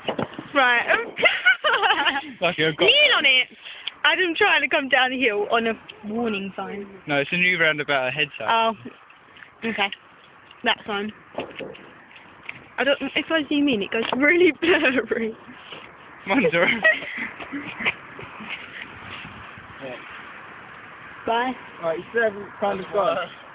Right. Lucky I got. Kneel on it. Adam trying to come down the hill on a warning sign. No, it's a new roundabout ahead, sir. Oh. Okay. That sign. I don't. If I zoom in, it goes really blurry. Mine's alright. Bye. Alright, you still haven't kind of got